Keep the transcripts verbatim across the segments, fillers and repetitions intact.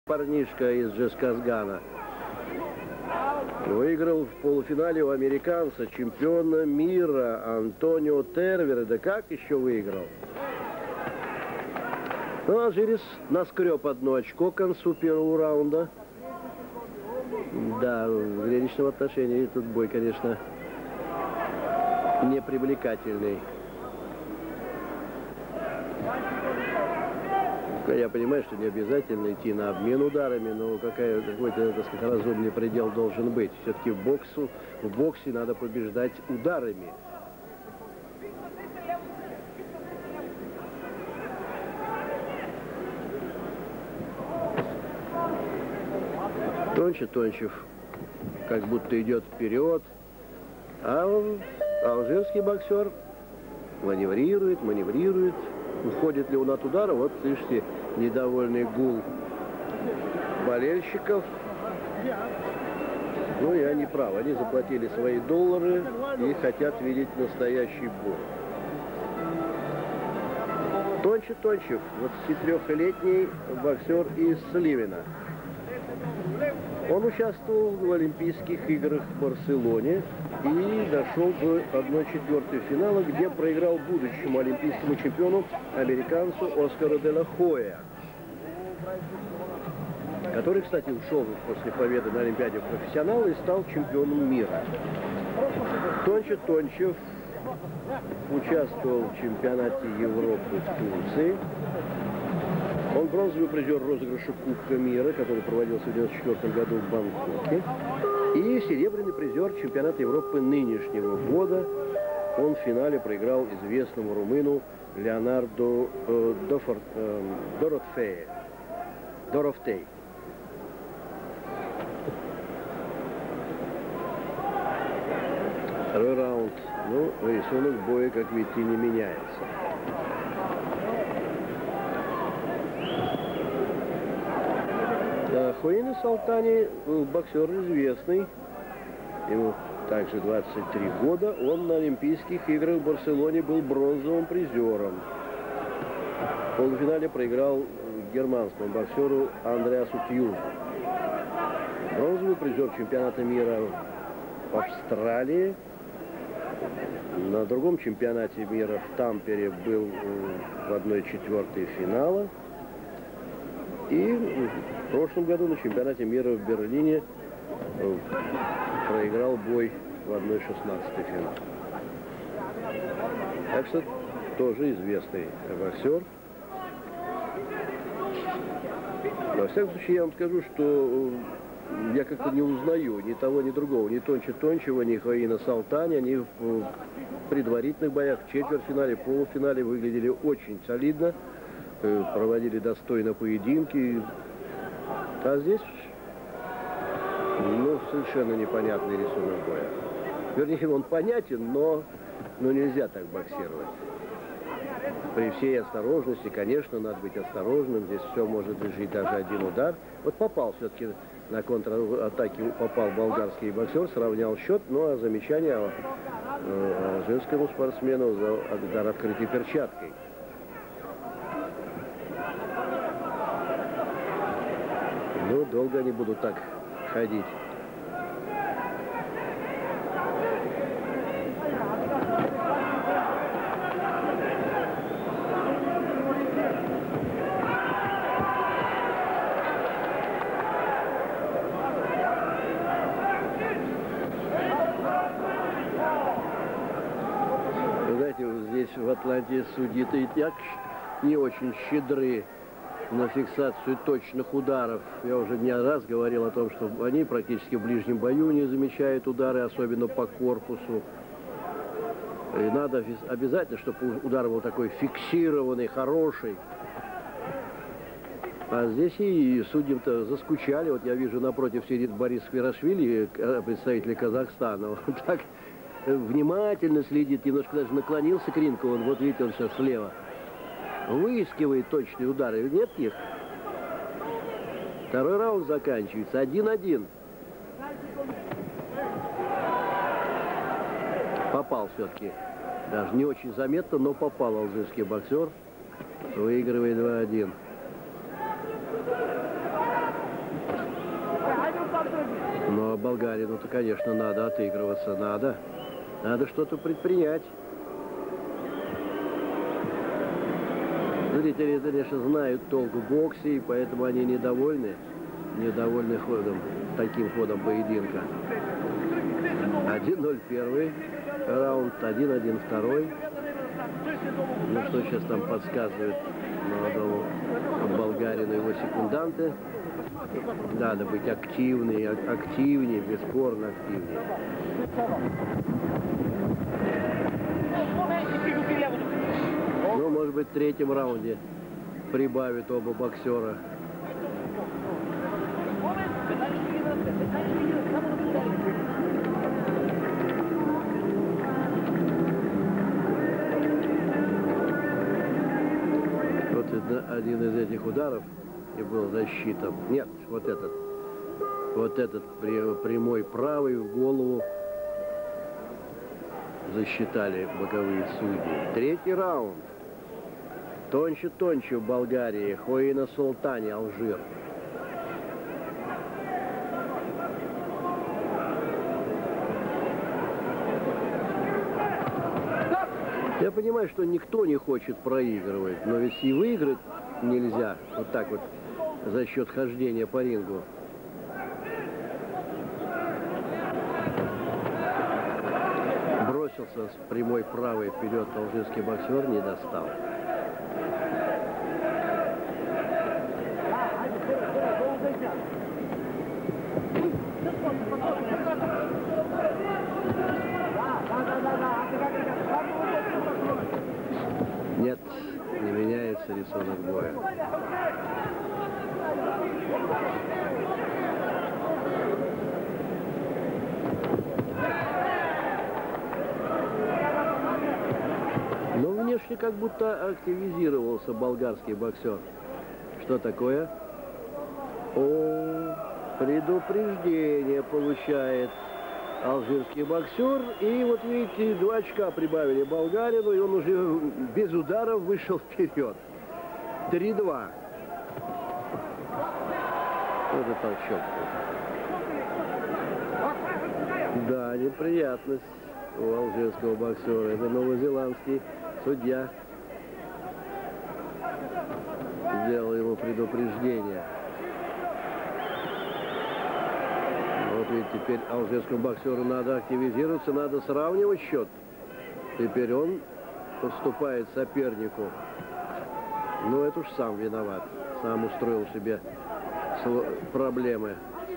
Парнишка из Джесказгана выиграл в полуфинале у американца, чемпиона мира Антонио Тервере. Да как еще выиграл? Ну, алжирец наскреб одно очко к концу первого раунда. Да, в зрелищном отношении этот бой, конечно, непривлекательный. Я понимаю, что не обязательно идти на обмен ударами, но какая, какой-то, так сказать, разумный предел должен быть. Все-таки в боксу, в боксе надо побеждать ударами. Тонче Тончев как будто идет вперед, а алжирский боксер маневрирует, маневрирует. Уходит ли он от удара? Вот, слышите, недовольный гул болельщиков. Ну, и они правы. Они заплатили свои доллары и хотят видеть настоящий бой. Тонче Тончев, двадцатитрёхлетний боксер из Сливена. Он участвовал в Олимпийских играх в Барселоне и дошел до одной четвертой финала, где проиграл будущему олимпийскому чемпиону, американцу Оскару де ла Хойя, который, кстати, ушел после победы на Олимпиаде в профессионал и стал чемпионом мира. Тонче Тончев участвовал в чемпионате Европы в Турции. Он бронзовый призер розыгрыша Кубка мира, который проводился в девяносто четвёртом году в Бангкоке. И серебряный призер чемпионата Европы нынешнего года. Он в финале проиграл известному румыну Леонардо э, Дофор, э, Дорофея. Дорофтей. Второй раунд. Ну, рисунок боя, как видите, не меняется. Хуэйн Салтани боксер известный, ему также двадцать три года, он на Олимпийских играх в Барселоне был бронзовым призером. В полуфинале проиграл германскому боксеру Андреасу Тьюзу. Бронзовый призер чемпионата мира в Австралии. На другом чемпионате мира в Тампере был в одной четвертой финала. И в прошлом году на чемпионате мира в Берлине проиграл бой в одной шестнадцатой финала. Так что тоже известный боксер. Во всяком случае, я вам скажу, что я как-то не узнаю ни того, ни другого. Ни Тонче Тончева, ни Хуэйна Салтани. Они в предварительных боях, в четвертьфинале, полуфинале выглядели очень солидно. Проводили достойно поединки. А здесь, ну, совершенно непонятный рисунок боя. Вернее, он понятен, но, но нельзя так боксировать. При всей осторожности, конечно, надо быть осторожным. Здесь все может решить даже один удар. Вот попал все-таки на контратаке, попал болгарский боксер, сравнял счет. Ну, а замечание алжирскому спортсмену за удар открытой перчаткой. Ну, долго они будут так ходить. Вы знаете, вот здесь в Атланте судьи-то и так не очень щедры на фиксацию точных ударов. Я уже не раз говорил о том, что они практически в ближнем бою не замечают удары, особенно по корпусу. И надо обязательно, чтобы удар был такой фиксированный, хороший. А здесь и судьям-то заскучали. Вот я вижу, напротив сидит Борис Хвирашвили, представитель Казахстана. Он так внимательно следит, немножко даже наклонился к рингу. Он, вот видите, он сейчас слева. Выискивает точные удары. Нет их. Второй раунд заканчивается. один-один. Попал все-таки. Даже не очень заметно, но попал алжирский боксер. Выигрывает два-один. Но болгарину-то, конечно, надо отыгрываться, надо. Надо что-то предпринять. Зрители, конечно, знают толк в боксе, и поэтому они недовольны, недовольны ходом, таким ходом поединка. один ноль первый раунд, один один второй. Ну что сейчас там подсказывают молодому болгарину его секунданты? Надо быть активнее, активнее, бесспорно активнее. Ну, может быть, в третьем раунде прибавят оба боксера. Вот один из этих ударов и был защита. Нет, вот этот. Вот этот прямой правый в голову засчитали боковые судьи. Третий раунд. Тоньше-тоньше в Болгарии. Хоина Султани, Алжир. Я понимаю, что никто не хочет проигрывать, но ведь и выиграть нельзя вот так вот за счет хождения по рингу. Бросился с прямой правой вперед алжирский боксер, не достал. Нет, не меняется рисунок боя. Но внешне как будто активизировался болгарский боксер. Что такое? О, предупреждение получает алжирский боксер. И вот видите, два очка прибавили болгарину, и он уже без ударов вышел вперед. три-два. Вот это толчок. Да, неприятность у алжирского боксера. Это новозеландский судья сделал ему предупреждение. Вот ведь теперь алжирскому боксеру надо активизироваться, надо сравнивать счет. Теперь он уступает сопернику. Но это уж сам виноват. Сам устроил себе проблемы.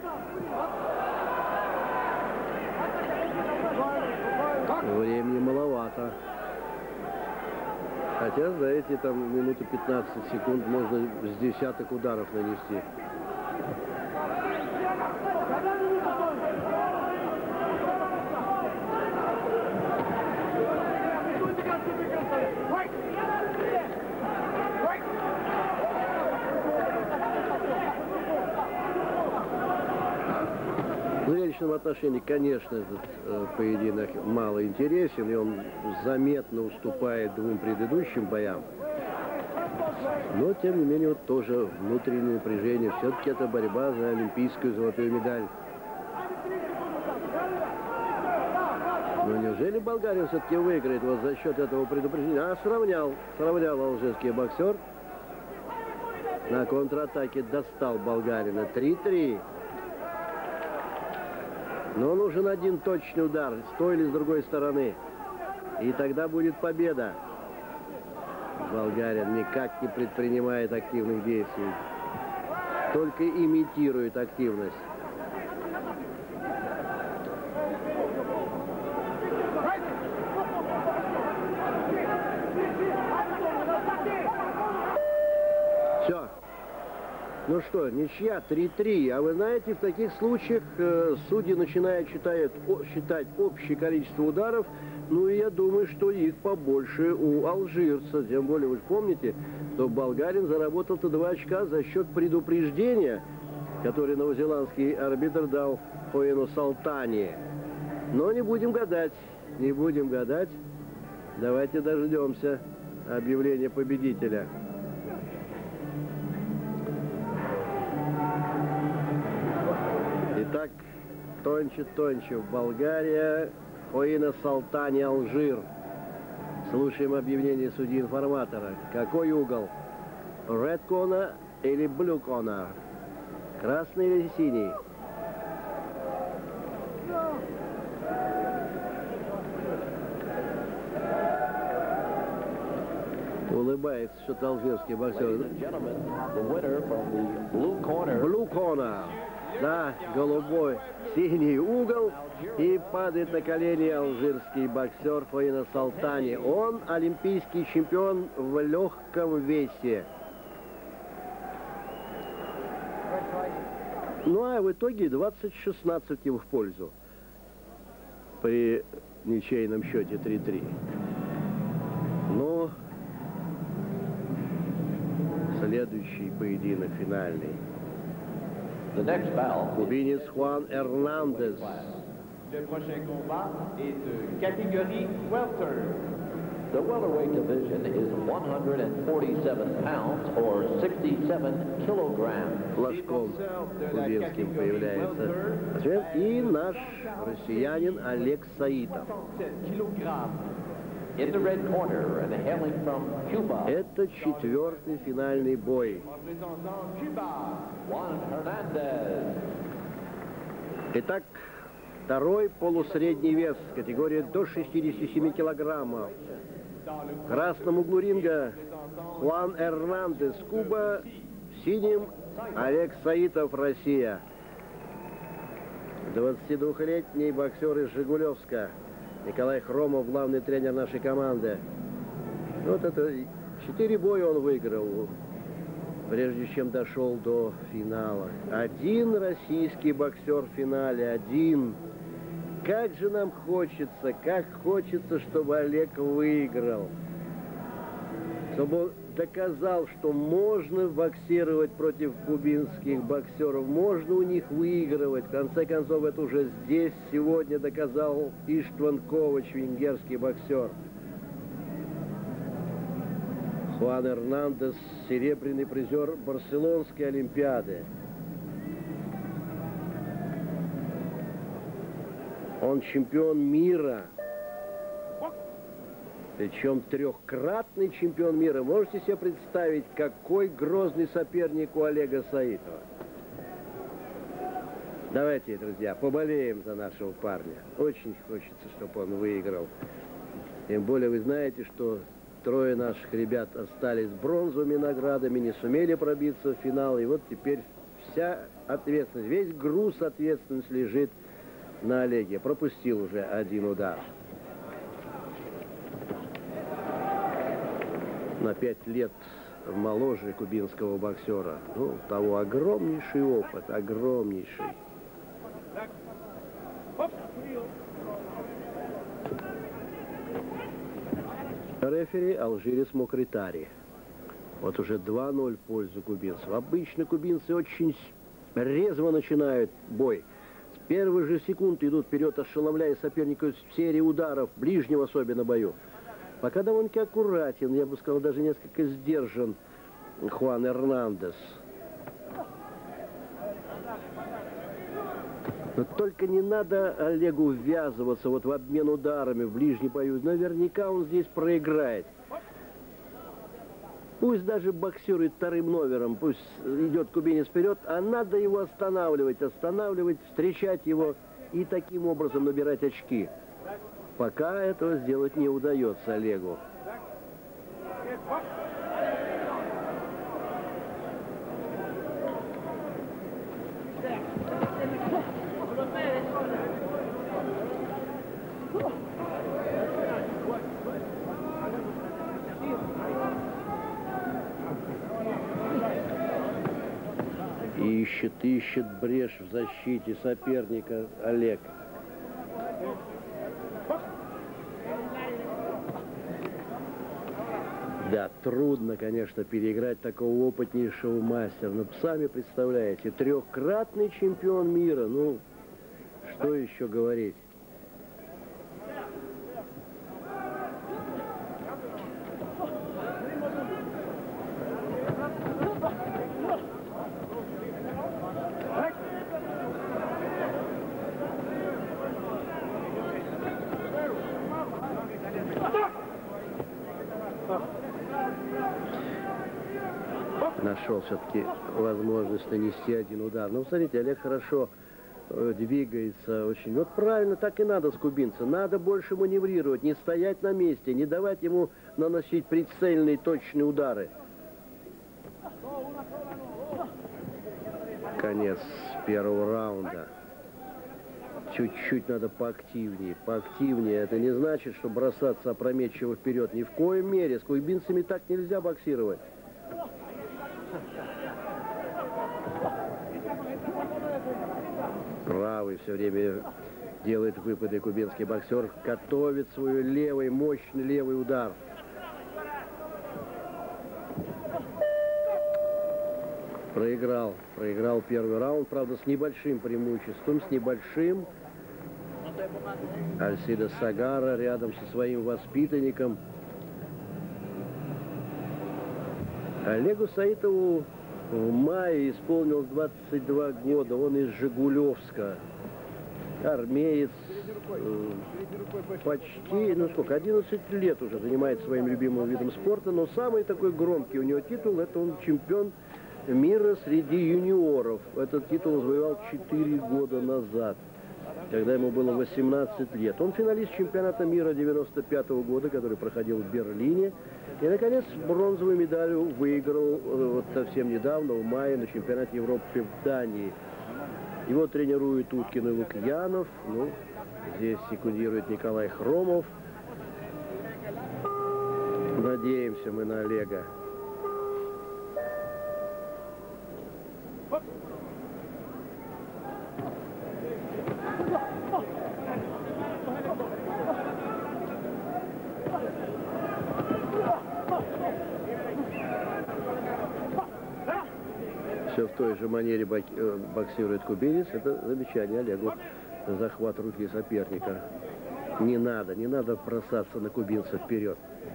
Времени маловато. Хотя, знаете, там минуту пятнадцать секунд можно с десяток ударов нанести. В зрелищном отношении, конечно, этот э, поединок мало интересен, и он заметно уступает двум предыдущим боям. Но, тем не менее, вот тоже внутреннее напряжение. Все-таки это борьба за олимпийскую золотую медаль. Но неужели болгарин все-таки выиграет вот за счет этого предупреждения? А, сравнял, сравнял алжирский боксер. На контратаке достал болгарина. три-три. Но нужен один точный удар с той или с другой стороны. И тогда будет победа. Болгарин никак не предпринимает активных действий. Только имитирует активность. Все. Ну что, ничья, три-три. А вы знаете, в таких случаях э, судьи начинают считать, о, считать общее количество ударов. Ну и я думаю, что их побольше у алжирца. Тем более, вы же помните, что болгарин заработал-то два очка за счет предупреждения, которое новозеландский арбитр дал Хоину Султани. Но не будем гадать, не будем гадать. Давайте дождемся объявления победителя. Итак, Тонче-Тончев, Болгария, Фаина Салтани, Алжир. Слушаем объявление судьи-информатора. Какой угол? Red corner или blue corner? Красный или синий? Улыбается что-то алжирский боксер. Blue corner. Да, голубой, синий угол. И падает на колени алжирский боксер Фаина Салтани. Он олимпийский чемпион в легком весе. Ну а в итоге двадцать шестнадцать ему в пользу. При ничейном счете три-три. Но следующий поединок финальный. Кубинец Хуан Эрнандес. Le prochain combat est de catégorie welter. The welterweight division is one hundred forty-seven pounds or sixty-seven kilograms. Флажком кубинским появляется. И наш россиянин Олег Саитов. In the red corner and hailing from Cuba. Это четвертый финальный бой. Juan Hernandez. Итак, второй полусредний вес, категория до шестидесяти семи килограммов. В красном углу ринга Хуан Эрнандес, Куба, в синем Олег Саитов, Россия. двадцатидвухлетний боксер из Жигулевска. Николай Хромов, главный тренер нашей команды. Вот это четыре боя он выиграл, прежде чем дошел до финала. Один российский боксер в финале, один. Как же нам хочется, как хочется, чтобы Олег выиграл. Чтобы он доказал, что можно боксировать против кубинских боксеров, можно у них выигрывать. В конце концов, это уже здесь сегодня доказал Иштван Ковач, венгерский боксер. Хуан Эрнандес, серебряный призер Барселонской Олимпиады. Он чемпион мира. Причем трехкратный чемпион мира. Можете себе представить, какой грозный соперник у Олега Саитова? Давайте, друзья, поболеем за нашего парня. Очень хочется, чтобы он выиграл. Тем более вы знаете, что трое наших ребят остались с бронзовыми наградами, не сумели пробиться в финал. И вот теперь вся ответственность, весь груз ответственности лежит на Олеге. Пропустил уже один удар. На пять лет моложе кубинского боксера. Ну, того огромнейший опыт, огромнейший. Рефери алжирец Мокритари. Вот уже два ноль в пользу кубинцев. Обычно кубинцы очень резво начинают бой. С первых же секунд идут вперед, ошеломляя соперника в серии ударов, ближнего особенно бою. Пока довольно-таки аккуратен, я бы сказал, даже несколько сдержан Хуан Эрнандес. Но только не надо Олегу ввязываться вот в обмен ударами, в ближний бою. Наверняка он здесь проиграет. Пусть даже боксирует вторым номером, пусть идет кубинец вперед, а надо его останавливать, останавливать, встречать его и таким образом набирать очки. Пока этого сделать не удается Олегу. Ищет, ищет брешь в защите соперника Олег. Да, трудно, конечно, переиграть такого опытнейшего мастера. Но сами представляете, трехкратный чемпион мира. Ну, что еще говорить? нашел все-таки возможность нанести один удар. Ну, смотрите, Олег хорошо э, двигается очень. Вот правильно так и надо с кубинцем. Надо больше маневрировать, не стоять на месте, не давать ему наносить прицельные точные удары. Конец первого раунда. Чуть-чуть надо поактивнее, поактивнее. Это не значит, что бросаться опрометчиво вперед. Ни в коем мере. С кубинцами так нельзя боксировать. Правый все время делает выпады кубинский боксер. Готовит свой левый, мощный левый удар. Проиграл. Проиграл первый раунд, правда, с небольшим преимуществом, с небольшим. Альсидес Сагара рядом со своим воспитанником. Олегу Саитову в мае исполнилось двадцать два года. Он из Жигулевска. Армеец. Э, почти, ну сколько, одиннадцать лет уже занимается своим любимым видом спорта. Но самый такой громкий у него титул — это он чемпион мира среди юниоров. Этот титул он завоевал четыре года назад, когда ему было восемнадцать лет. Он финалист чемпионата мира девяносто пятого года, который проходил в Берлине. И, наконец, бронзовую медаль выиграл вот совсем недавно, в мае, на чемпионате Европы в Дании. Его тренирует Уткин и Лукьянов. Ну, здесь секундирует Николай Хромов. Надеемся мы на Олега. Все в той же манере боксирует кубинец. Это замечание Олегу. Захват руки соперника. Не надо, не надо бросаться на кубинца вперед.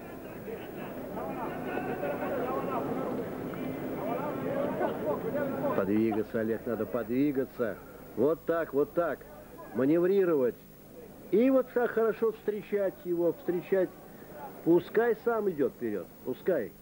Подвигаться, Олег, надо подвигаться. Вот так, вот так. Маневрировать. И вот так хорошо встречать его, встречать. Пускай сам идет вперед. Пускай.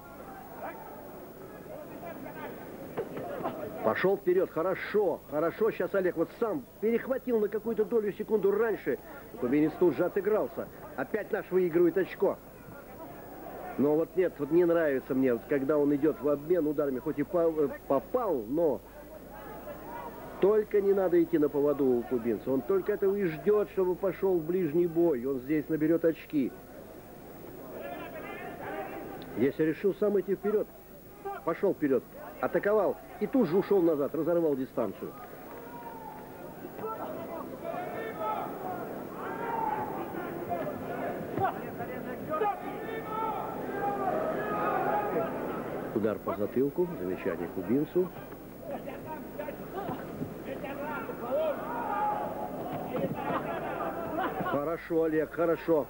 Пошел вперед, хорошо, хорошо. Сейчас Олег вот сам перехватил на какую-то долю секунду раньше. Кубинец тут же отыгрался. Опять наш выигрывает очко. Но вот нет, вот не нравится мне, вот, когда он идет в обмен ударами, хоть и попал, но только не надо идти на поводу у кубинца. Он только этого и ждет, чтобы пошел в ближний бой. Он здесь наберет очки. Если решил сам идти вперед, пошел вперед. Атаковал и тут же ушел назад, разорвал дистанцию. Удар по затылку, замечание кубинцу. Хорошо, Олег, хорошо.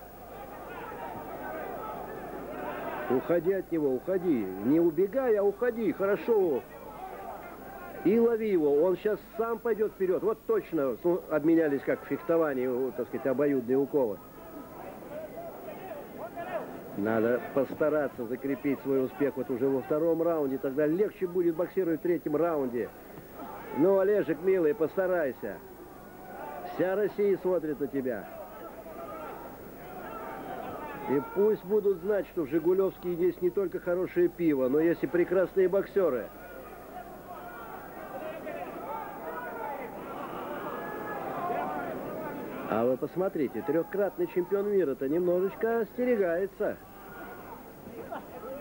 Уходи от него, уходи. Не убегай, а уходи. Хорошо. И лови его. Он сейчас сам пойдет вперед. Вот точно. Ну, обменялись как в фехтовании, так сказать, обоюдные уколы. Надо постараться закрепить свой успех вот уже во втором раунде. Тогда легче будет боксировать в третьем раунде. Ну, Олежек, милый, постарайся. Вся Россия смотрит на тебя. И пусть будут знать, что в Жигулевске есть не только хорошее пиво, но есть и прекрасные боксеры. А вы посмотрите, трехкратный чемпион мира-то немножечко остерегается.